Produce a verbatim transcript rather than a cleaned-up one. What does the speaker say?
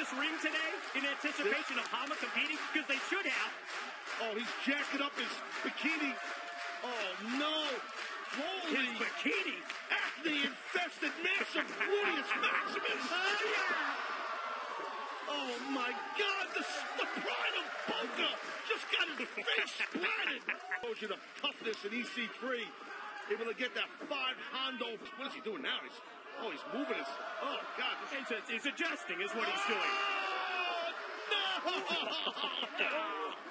this ring today in anticipation of Hama competing? Because they should have. Oh, he's jacking up his bikini. Oh, no. Holy. His bikini. Acne-infested massive gluteus maximus. Oh, my God. The, the pride of Boca just got his face splatted. Shows you the toughness in E C three. Able to get that five Hondo. What is he doing now? He's, oh, he's moving his. Oh, God. This, He's, he's adjusting is what he's doing. oh, no.